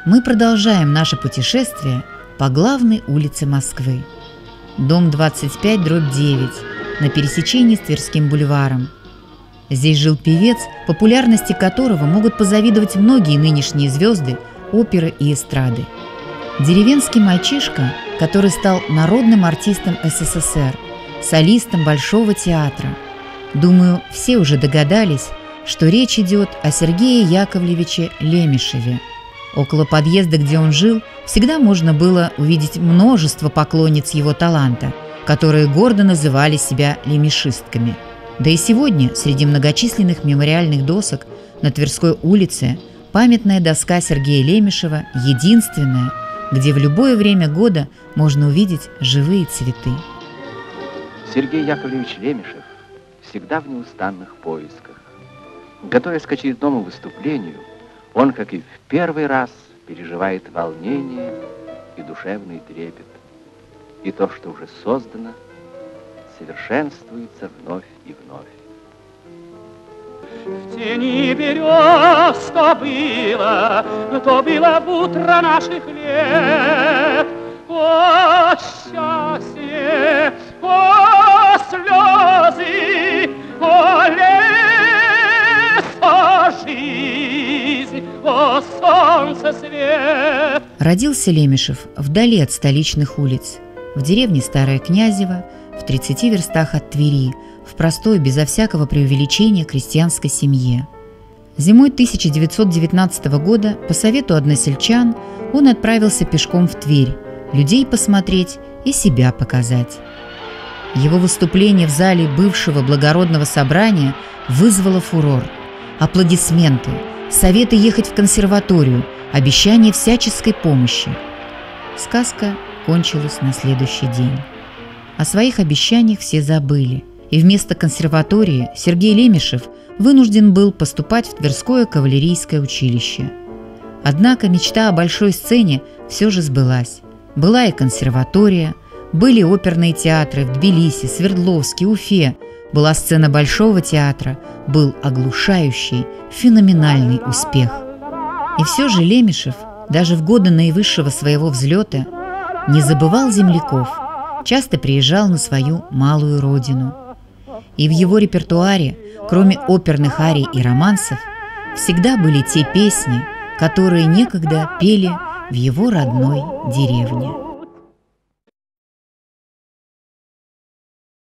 Мы продолжаем наше путешествие по главной улице Москвы. Дом 25/9 на пересечении с Тверским бульваром. Здесь жил певец, популярности которого могут позавидовать многие нынешние звезды оперы и эстрады. Деревенский мальчишка, который стал народным артистом СССР, солистом Большого театра. Думаю, все уже догадались, что речь идет о Сергее Яковлевиче Лемешеве. Около подъезда, где он жил, всегда можно было увидеть множество поклонниц его таланта, которые гордо называли себя лемешистками. Да и сегодня среди многочисленных мемориальных досок на Тверской улице памятная доска Сергея Лемешева единственная, где в любое время года можно увидеть живые цветы. Сергей Яковлевич Лемешев всегда в неустанных поисках. Готовясь к очередному выступлению, он, как и в первый раз, переживает волнение и душевный трепет. И то, что уже создано, совершенствуется вновь и вновь. В тени берез то было в утро наших лет. О, счастье, о, слезы, о, лес, о, жизнь, о, солнце, свет. Родился Лемешев вдали от столичных улиц, в деревне Старое Князево, в 30 верстах от Твери, в простой, безо всякого преувеличения крестьянской семье. Зимой 1919 года по совету односельчан он отправился пешком в Тверь, людей посмотреть и себя показать. Его выступление в зале бывшего благородного собрания вызвало фурор. Аплодисменты, советы ехать в консерваторию, обещание всяческой помощи. Сказка кончилась на следующий день. О своих обещаниях все забыли, и вместо консерватории Сергей Лемешев вынужден был поступать в Тверское кавалерийское училище. Однако мечта о большой сцене все же сбылась. Была и консерватория, были оперные театры в Тбилиси, Свердловске, Уфе, была сцена Большого театра, был оглушающий, феноменальный успех. И все же Лемешев, даже в годы наивысшего своего взлета, не забывал земляков, часто приезжал на свою малую родину. И в его репертуаре, кроме оперных арий и романсов, всегда были те песни, которые некогда пели в его родной деревне.